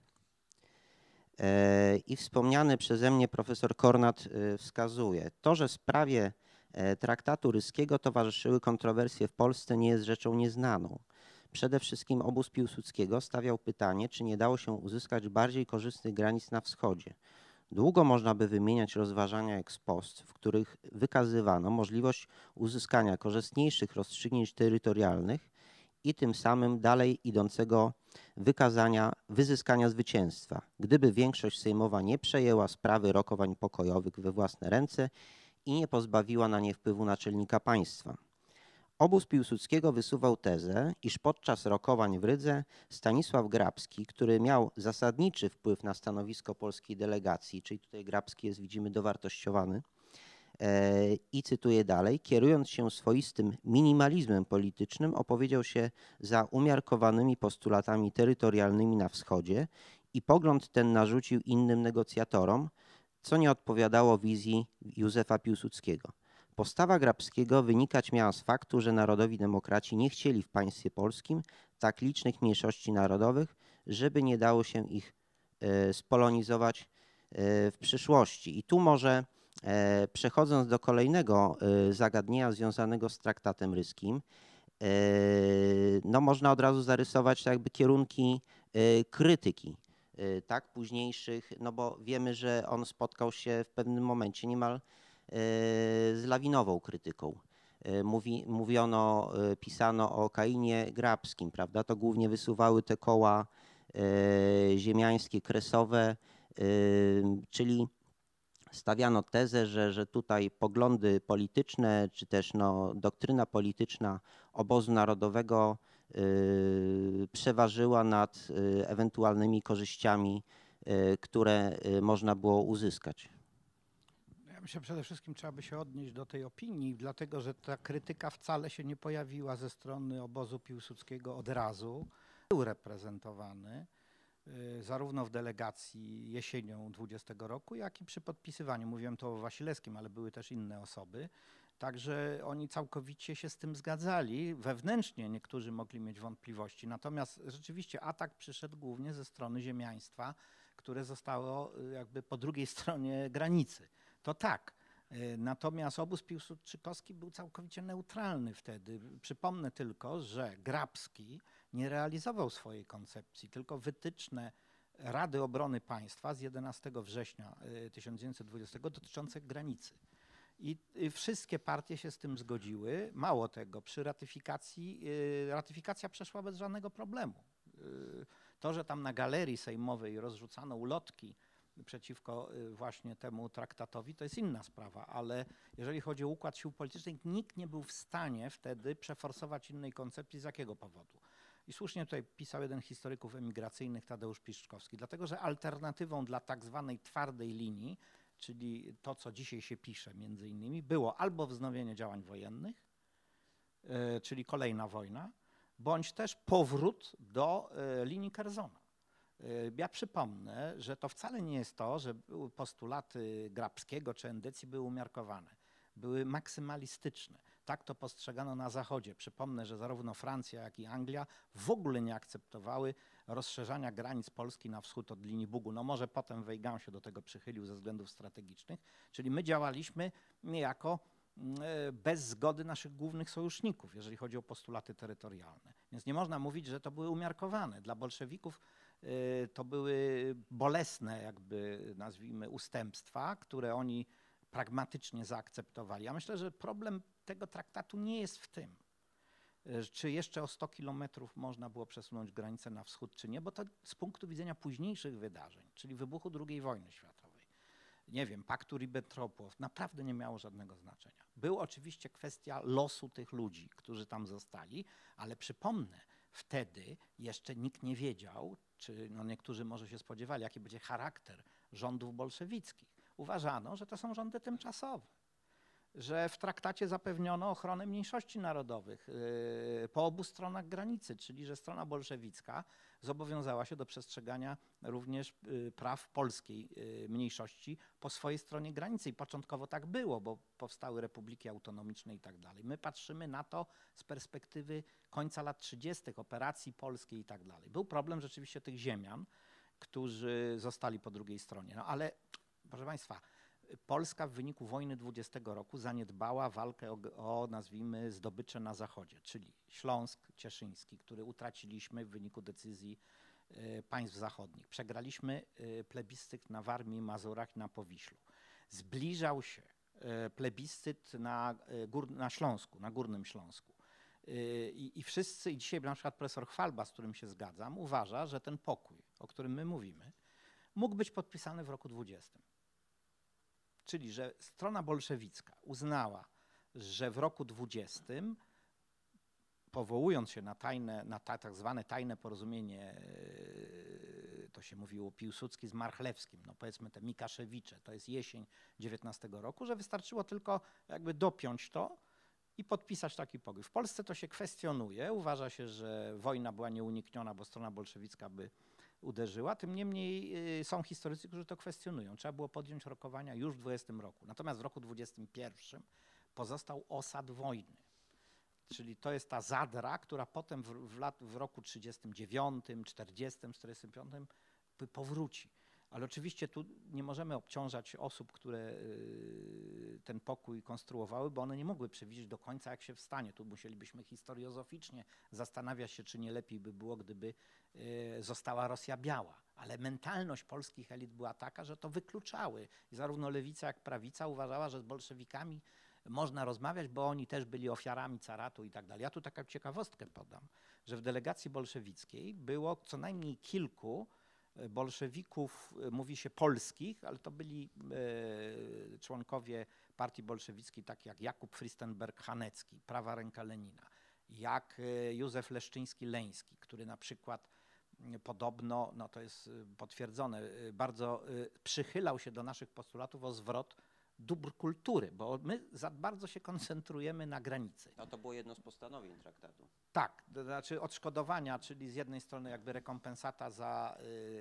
I wspomniany przeze mnie profesor Kornat wskazuje, to, że sprawie traktatu ryskiego towarzyszyły kontrowersje w Polsce, nie jest rzeczą nieznaną. Przede wszystkim obóz Piłsudskiego stawiał pytanie, czy nie dało się uzyskać bardziej korzystnych granic na wschodzie. Długo można by wymieniać rozważania ex post, w których wykazywano możliwość uzyskania korzystniejszych rozstrzygnięć terytorialnych i tym samym dalej idącego wykazania, wyzyskania zwycięstwa, gdyby większość sejmowa nie przejęła sprawy rokowań pokojowych we własne ręce i nie pozbawiła na nie wpływu naczelnika państwa. Obóz Piłsudskiego wysuwał tezę, iż podczas rokowań w Rydze Stanisław Grabski, który miał zasadniczy wpływ na stanowisko polskiej delegacji, czyli tutaj Grabski jest, widzimy, dowartościowany, e, i cytuję dalej, kierując się swoistym minimalizmem politycznym, opowiedział się za umiarkowanymi postulatami terytorialnymi na wschodzie i pogląd ten narzucił innym negocjatorom, co nie odpowiadało wizji Józefa Piłsudskiego. Postawa Grabskiego wynikać miała z faktu, że narodowi demokraci nie chcieli w państwie polskim tak licznych mniejszości narodowych, żeby nie dało się ich e, spolonizować e, w przyszłości. I tu może e, przechodząc do kolejnego e, zagadnienia związanego z traktatem ryskim, e, no można od razu zarysować jakby kierunki e, krytyki, e, tak, późniejszych, no bo wiemy, że on spotkał się w pewnym momencie niemal z lawinową krytyką. Mówi, mówiono, pisano o Kainie Grabskim, prawda? To głównie wysuwały te koła ziemiańskie, kresowe, czyli stawiano tezę, że, że tutaj poglądy polityczne, czy też no, doktryna polityczna obozu narodowego przeważyła nad ewentualnymi korzyściami, które można było uzyskać. Myślę, że przede wszystkim trzeba by się odnieść do tej opinii, dlatego że ta krytyka wcale się nie pojawiła ze strony obozu Piłsudskiego od razu. Był reprezentowany y, zarówno w delegacji jesienią dwudziestego roku, jak i przy podpisywaniu. Mówiłem to o Wasilewskim, ale były też inne osoby. Także oni całkowicie się z tym zgadzali. Wewnętrznie niektórzy mogli mieć wątpliwości. Natomiast rzeczywiście atak przyszedł głównie ze strony ziemiaństwa, które zostało jakby po drugiej stronie granicy. To tak. Natomiast obóz piłsudczykowski był całkowicie neutralny wtedy. Przypomnę tylko, że Grabski nie realizował swojej koncepcji, tylko wytyczne Rady Obrony Państwa z jedenastego września tysiąc dziewięćset dwudziestego dotyczące granicy. I wszystkie partie się z tym zgodziły. Mało tego, przy ratyfikacji, ratyfikacja przeszła bez żadnego problemu. To, że tam na galerii sejmowej rozrzucano ulotki przeciwko właśnie temu traktatowi, to jest inna sprawa, ale jeżeli chodzi o układ sił politycznych, nikt nie był w stanie wtedy przeforsować innej koncepcji. Z jakiego powodu? I słusznie tutaj pisał jeden historyków emigracyjnych, Tadeusz Piszczkowski, dlatego że alternatywą dla tak zwanej twardej linii, czyli to, co dzisiaj się pisze między innymi, było albo wznowienie działań wojennych, czyli kolejna wojna, bądź też powrót do linii Curzona. Ja przypomnę, że to wcale nie jest to, że postulaty Grabskiego czy Endecji były umiarkowane. Były maksymalistyczne. Tak to postrzegano na Zachodzie. Przypomnę, że zarówno Francja, jak i Anglia w ogóle nie akceptowały rozszerzania granic Polski na wschód od linii Bugu. No może potem Weygand się do tego przychylił ze względów strategicznych. Czyli my działaliśmy niejako bez zgody naszych głównych sojuszników, jeżeli chodzi o postulaty terytorialne. Więc nie można mówić, że to były umiarkowane. Dla bolszewików to były bolesne, jakby nazwijmy, ustępstwa, które oni pragmatycznie zaakceptowali. Ja myślę, że problem tego traktatu nie jest w tym, czy jeszcze o sto kilometrów można było przesunąć granicę na wschód, czy nie, bo to z punktu widzenia późniejszych wydarzeń, czyli wybuchu drugiej wojny światowej, nie wiem, paktu Ribbentropow, naprawdę nie miało żadnego znaczenia. Był oczywiście kwestia losu tych ludzi, którzy tam zostali, ale przypomnę, wtedy jeszcze nikt nie wiedział, czy no niektórzy może się spodziewali, jaki będzie charakter rządów bolszewickich. Uważano, że to są rządy tymczasowe, że w traktacie zapewniono ochronę mniejszości narodowych yy, po obu stronach granicy, czyli że strona bolszewicka zobowiązała się do przestrzegania również yy, praw polskiej yy, mniejszości po swojej stronie granicy. I początkowo tak było, bo powstały republiki autonomiczne i tak dalej. My patrzymy na to z perspektywy końca lat trzydziestych, operacji polskiej i tak dalej. Był problem rzeczywiście tych ziemian, którzy zostali po drugiej stronie. No ale proszę Państwa, Polska w wyniku wojny dwudziestego roku zaniedbała walkę o, o, nazwijmy, zdobycze na zachodzie, czyli Śląsk Cieszyński, który utraciliśmy w wyniku decyzji y, państw zachodnich. Przegraliśmy y, plebiscyt na Warmii i Mazurach i na Powiślu. Zbliżał się y, plebiscyt na, y, gór, na Śląsku, na Górnym Śląsku. Y, I, I wszyscy, i dzisiaj na przykład profesor Chwalba, z którym się zgadzam, uważa, że ten pokój, o którym my mówimy, mógł być podpisany w roku dwudziestym. Czyli, że strona bolszewicka uznała, że w roku dwudziestym, powołując się na, tajne, na ta, tak zwane tajne porozumienie, to się mówiło Piłsudski z Marchlewskim, no powiedzmy te Mikaszewicze, to jest jesień dziewiętnastego roku, że wystarczyło tylko jakby dopiąć to i podpisać taki pokój. W Polsce to się kwestionuje, uważa się, że wojna była nieunikniona, bo strona bolszewicka by uderzyła. Tym niemniej y, są historycy, którzy to kwestionują. Trzeba było podjąć rokowania już w dwudziestym roku. Natomiast w roku dwudziestym pierwszym pozostał osad wojny. Czyli to jest ta zadra, która potem w, w, lat, w roku trzydziestym dziewiątym, czterdziestym, czterdziestym piątym powróci. Ale oczywiście tu nie możemy obciążać osób, które y, ten pokój konstruowały, bo one nie mogły przewidzieć do końca, jak się wstanie. Tu musielibyśmy historiozoficznie zastanawiać się, czy nie lepiej by było, gdyby y, została Rosja biała. Ale mentalność polskich elit była taka, że to wykluczały. I zarówno lewica, jak prawica uważała, że z bolszewikami można rozmawiać, bo oni też byli ofiarami caratu i tak dalej. Ja tu taką ciekawostkę podam, że w delegacji bolszewickiej było co najmniej kilku bolszewików, mówi się polskich, ale to byli e, członkowie partii bolszewickiej, tak jak Jakub Frystenberg-Hanecki, prawa ręka Lenina, jak e, Józef Leszczyński-Leński, który na przykład m, podobno, no to jest potwierdzone, e, bardzo e, przychylał się do naszych postulatów o zwrot dóbr kultury, bo my za bardzo się koncentrujemy na granicy. No to było jedno z postanowień traktatu. Tak, to znaczy odszkodowania, czyli z jednej strony jakby rekompensata za,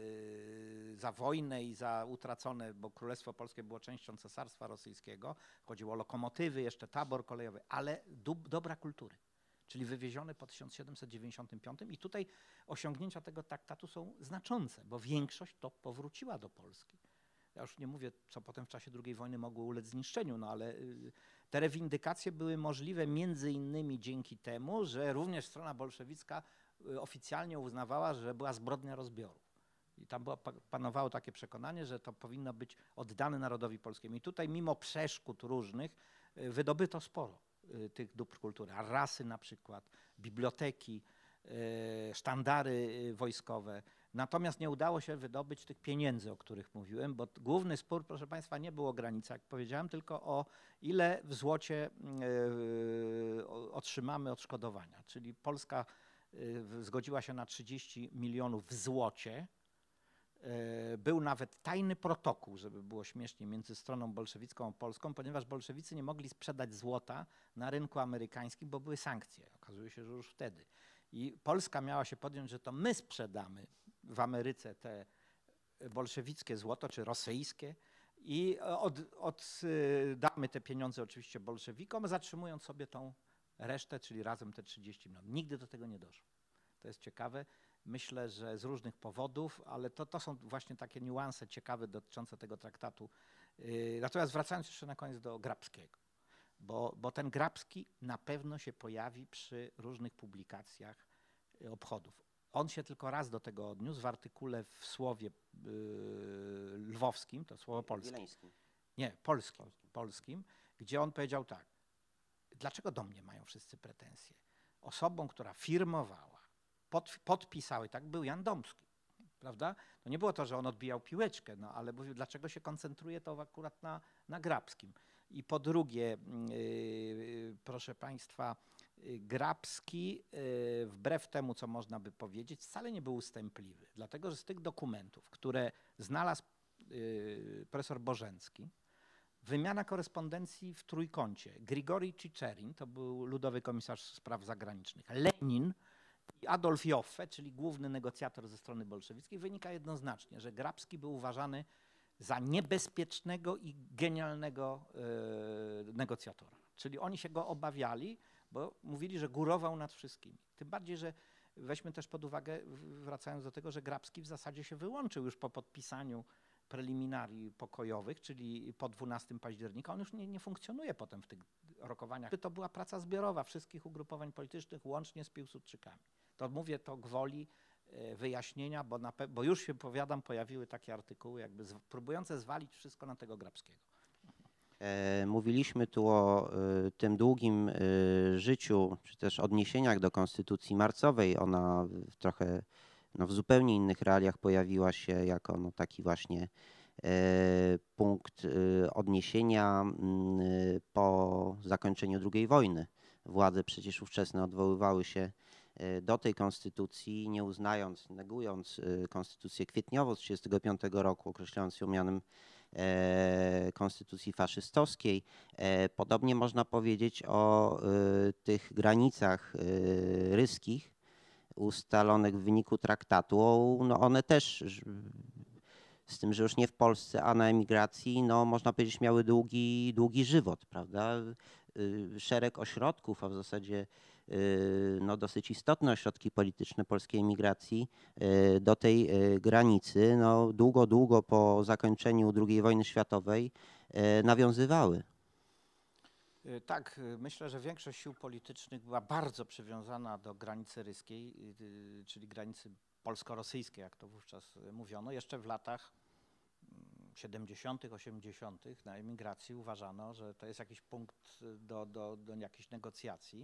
yy, za wojnę i za utracone, bo Królestwo Polskie było częścią Cesarstwa Rosyjskiego, chodziło o lokomotywy, jeszcze tabor kolejowy, ale dób, dobra kultury, czyli wywiezione po tysiąc siedemset dziewięćdziesiątym piątym i tutaj osiągnięcia tego traktatu są znaczące, bo większość to powróciła do Polski. Ja już nie mówię, co potem w czasie drugiej wojny mogło ulec zniszczeniu, no ale te rewindykacje były możliwe między innymi dzięki temu, że również strona bolszewicka oficjalnie uznawała, że była zbrodnia rozbiorów. I tam było, panowało takie przekonanie, że to powinno być oddane narodowi polskiemu. I tutaj mimo przeszkód różnych wydobyto sporo tych dóbr kultury. Arrasy na przykład, biblioteki, sztandary wojskowe. Natomiast nie udało się wydobyć tych pieniędzy, o których mówiłem, bo główny spór, proszę Państwa, nie było o granicach, jak powiedziałem, tylko o ile w złocie yy, otrzymamy odszkodowania. Czyli Polska yy, zgodziła się na trzydzieści milionów w złocie. Yy, był nawet tajny protokół, żeby było śmiesznie, między stroną bolszewicką a polską, ponieważ bolszewicy nie mogli sprzedać złota na rynku amerykańskim, bo były sankcje. Okazuje się, że już wtedy. I Polska miała się podjąć, że to my sprzedamy w Ameryce te bolszewickie złoto, czy rosyjskie i od, oddamy te pieniądze oczywiście bolszewikom, zatrzymując sobie tą resztę, czyli razem te trzydzieści milionów. Nigdy do tego nie doszło. To jest ciekawe. Myślę, że z różnych powodów, ale to, to są właśnie takie niuanse ciekawe dotyczące tego traktatu. Natomiast wracając jeszcze na koniec do Grabskiego, bo, bo ten Grabski na pewno się pojawi przy różnych publikacjach obchodów. On się tylko raz do tego odniósł w artykule w Słowie yy, lwowskim, to słowo polskie. Wileńskim. Nie, polskim, polskim, polskim, gdzie on powiedział tak, dlaczego do mnie mają wszyscy pretensje? Osobą, która firmowała, pod, podpisały, tak był Jan Dąbski, prawda? To nie było to, że on odbijał piłeczkę, no ale mówił, dlaczego się koncentruje to akurat na, na Grabskim. I po drugie, yy, proszę Państwa, Grabski, yy, wbrew temu, co można by powiedzieć, wcale nie był ustępliwy, dlatego że z tych dokumentów, które znalazł yy, profesor Bożencki, wymiana korespondencji w trójkącie. Grigori Cziczerin, to był ludowy komisarz spraw zagranicznych, Lenin i Adolf Joffe, czyli główny negocjator ze strony bolszewickiej, wynika jednoznacznie, że Grabski był uważany za niebezpiecznego i genialnego yy, negocjatora. Czyli oni się go obawiali, bo mówili, że górował nad wszystkimi. Tym bardziej, że weźmy też pod uwagę, wracając do tego, że Grabski w zasadzie się wyłączył już po podpisaniu preliminarii pokojowych, czyli po dwunastego października. On już nie, nie funkcjonuje potem w tych rokowaniach. To była praca zbiorowa wszystkich ugrupowań politycznych, łącznie z Piłsudczykami. To mówię to gwoli e, wyjaśnienia, bo, na, pe- bo już się, powiadam, pojawiły takie artykuły jakby z, próbujące zwalić wszystko na tego Grabskiego. E, Mówiliśmy tu o e, tym długim e, życiu, czy też odniesieniach do Konstytucji marcowej. Ona w trochę no, w zupełnie innych realiach pojawiła się jako no, taki właśnie e, punkt e, odniesienia mm, e, po zakończeniu drugiej wojny. Władze przecież ówczesne odwoływały się e, do tej konstytucji, nie uznając, negując e, konstytucję kwietniową z tysiąc dziewięćset trzydziestego piątego roku, określając ją mianem e, konstytucji faszystowskiej. E, Podobnie można powiedzieć o e, tych granicach e, ryskich ustalonych w wyniku traktatu. No one też, ż- z tym, że już nie w Polsce, a na emigracji, no można powiedzieć, miały długi, długi żywot, prawda? Y, Szereg ośrodków, a w zasadzie y, no dosyć istotne ośrodki polityczne polskiej emigracji y, do tej y, granicy, no długo, długo po zakończeniu drugiej wojny światowej y, nawiązywały. Y, Tak, y, myślę, że większość sił politycznych była bardzo przywiązana do granicy ryskiej, y, czyli granicy polsko-rosyjskiej, jak to wówczas y, mówiono. Jeszcze w latach mm, siedemdziesiątych, osiemdziesiątych na emigracji uważano, że to jest jakiś punkt y, do, do, do jakichś negocjacji.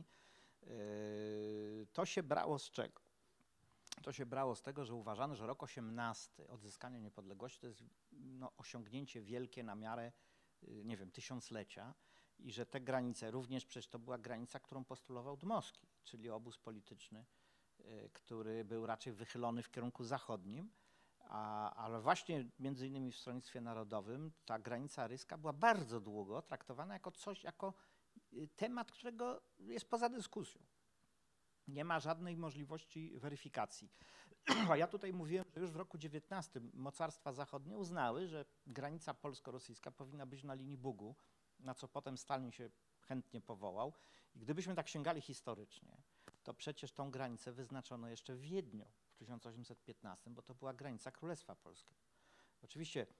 Y, To się brało z czego? To się brało z tego, że uważano, że rok osiemnasty, odzyskanie niepodległości, to jest no, osiągnięcie wielkie na miarę, y, nie wiem, tysiąclecia i że te granice, również przecież to była granica, którą postulował Dmowski, czyli obóz polityczny, y, który był raczej wychylony w kierunku zachodnim, a, ale właśnie między innymi w Stronnictwie Narodowym ta granica ryska była bardzo długo traktowana jako coś, jako y, temat, którego jest poza dyskusją. Nie ma żadnej możliwości weryfikacji. A ja tutaj mówiłem, że już w roku dziewiętnastym mocarstwa zachodnie uznały, że granica polsko-rosyjska powinna być na linii Bugu, na co potem Stalin się chętnie powołał. I gdybyśmy tak sięgali historycznie, to przecież tą granicę wyznaczono jeszcze w Wiedniu w tysiąc osiemset piętnastym, bo to była granica Królestwa Polskiego. Oczywiście e,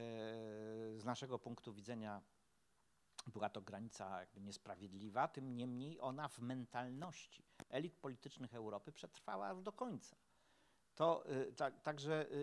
z naszego punktu widzenia była to granica jakby niesprawiedliwa, tym niemniej ona w mentalności elit politycznych Europy przetrwała aż do końca. To y, tak, także y,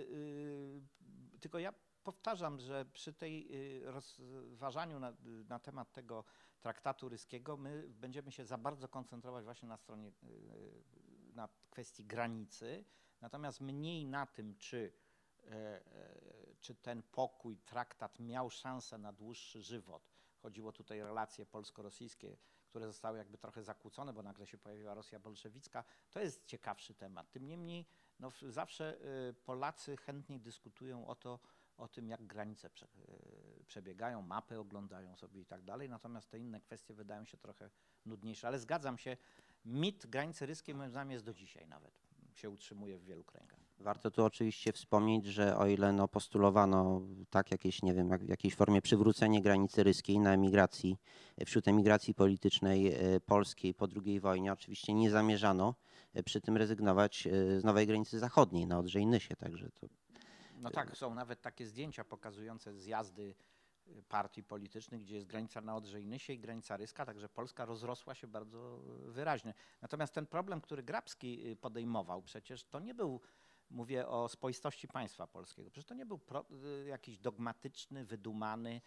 y, tylko ja powtarzam, że przy tej y, rozważaniu na, na temat tego traktatu ryskiego my będziemy się za bardzo koncentrować właśnie na stronie, y, na kwestii granicy, natomiast mniej na tym, czy, y, y, czy ten pokój, traktat miał szansę na dłuższy żywot. Chodziło tutaj o relacje polsko-rosyjskie, które zostały jakby trochę zakłócone, bo nagle się pojawiła Rosja bolszewicka. To jest ciekawszy temat. Tym niemniej no, zawsze y, Polacy chętniej dyskutują o, to, o tym, jak granice prze, y, przebiegają, mapy oglądają sobie i tak dalej, natomiast te inne kwestie wydają się trochę nudniejsze. Ale zgadzam się, mit granicy ryskiej moim zdaniem jest do dzisiaj nawet, się utrzymuje w wielu kręgach. Warto tu oczywiście wspomnieć, że o ile no postulowano tak jakieś, nie wiem, jak w jakiejś formie przywrócenie granicy ryskiej na emigracji, wśród emigracji politycznej e, polskiej po drugiej wojnie, oczywiście nie zamierzano e, przy tym rezygnować e, z nowej granicy zachodniej na Odrze i Nysie, także to No tak, są nawet takie zdjęcia pokazujące zjazdy y, partii politycznych, gdzie jest granica na Odrze i Nysie i granica ryska, także Polska rozrosła się bardzo y, wyraźnie. Natomiast ten problem, który Grabski y, podejmował, przecież to nie był, mówię o spoistości państwa polskiego, przecież to nie był pro, y, jakiś dogmatyczny, wydumany,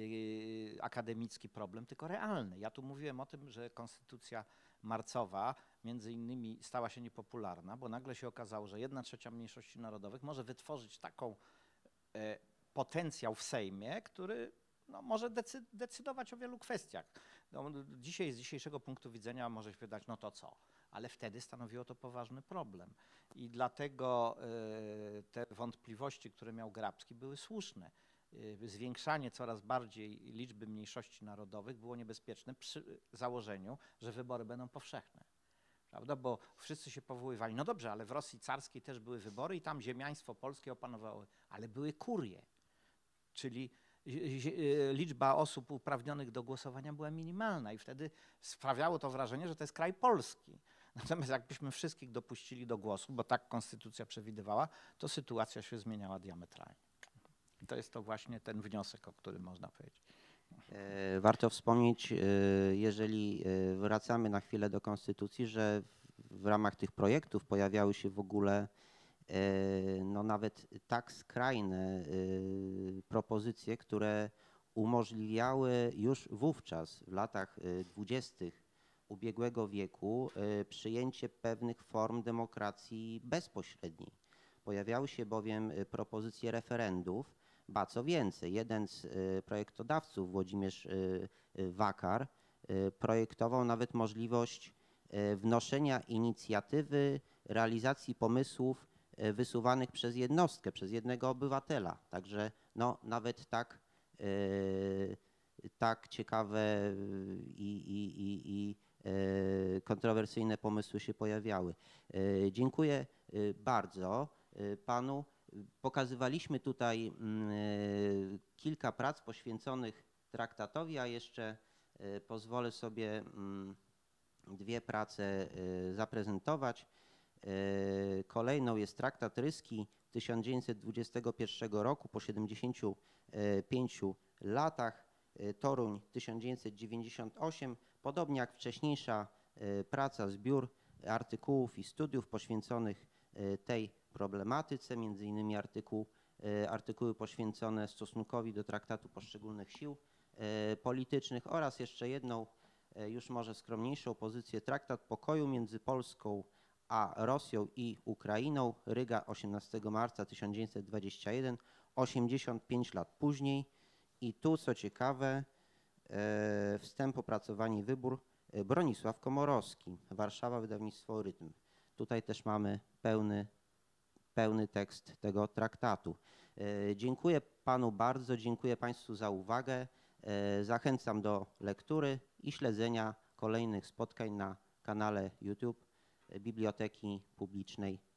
y, akademicki problem, tylko realny. Ja tu mówiłem o tym, że konstytucja marcowa między innymi stała się niepopularna, bo nagle się okazało, że jedna trzecia mniejszości narodowych może wytworzyć taką e, potencjał w Sejmie, który no, może decy decydować o wielu kwestiach. No, dzisiaj z dzisiejszego punktu widzenia może się wydać, no to co? Ale wtedy stanowiło to poważny problem. I dlatego e, te wątpliwości, które miał Grabski, były słuszne. E, zwiększanie coraz bardziej liczby mniejszości narodowych było niebezpieczne przy założeniu, że wybory będą powszechne. Prawda? Bo wszyscy się powoływali, no dobrze, ale w Rosji carskiej też były wybory i tam ziemiaństwo polskie opanowało, ale były kurie, czyli liczba osób uprawnionych do głosowania była minimalna i wtedy sprawiało to wrażenie, że to jest kraj polski. Natomiast jakbyśmy wszystkich dopuścili do głosu, bo tak konstytucja przewidywała, to sytuacja się zmieniała diametralnie. I to jest to właśnie ten wniosek, o którym można powiedzieć. E, Warto wspomnieć, e, jeżeli e, wracamy na chwilę do konstytucji, że w- w ramach tych projektów pojawiały się w ogóle no nawet tak skrajne propozycje, które umożliwiały już wówczas, w latach dwudziestych ubiegłego wieku, przyjęcie pewnych form demokracji bezpośredniej. Pojawiały się bowiem propozycje referendów, ba co więcej, jeden z projektodawców, Włodzimierz Wakar, projektował nawet możliwość wnoszenia inicjatywy realizacji pomysłów wysuwanych przez jednostkę, przez jednego obywatela. Także no, nawet tak, tak ciekawe i, i, i, i kontrowersyjne pomysły się pojawiały. Dziękuję bardzo panu. Pokazywaliśmy tutaj kilka prac poświęconych traktatowi, a jeszcze pozwolę sobie dwie prace zaprezentować. Kolejną jest traktat ryski tysiąc dziewięćset dwudziestego pierwszego roku, po siedemdziesięciu pięciu latach, Toruń tysiąc dziewięćset dziewięćdziesiąt osiem. Podobnie jak wcześniejsza praca, zbiór artykułów i studiów poświęconych tej problematyce, między innymi artykuł, artykuły poświęcone stosunkowi do traktatu poszczególnych sił politycznych oraz jeszcze jedną, już może skromniejszą pozycję, traktat pokoju między Polską a Rosją i Ukrainą, Ryga osiemnastego marca tysiąc dziewięćset dwudziestego pierwszego, osiemdziesiąt pięć lat później. I tu, co ciekawe, wstęp, opracowanie i wybór, Bronisław Komorowski, Warszawa, wydawnictwo Rytm. Tutaj też mamy pełny, pełny tekst tego traktatu. Dziękuję panu bardzo, dziękuję państwu za uwagę. Zachęcam do lektury i śledzenia kolejnych spotkań na kanale YouTube Biblioteki Publicznej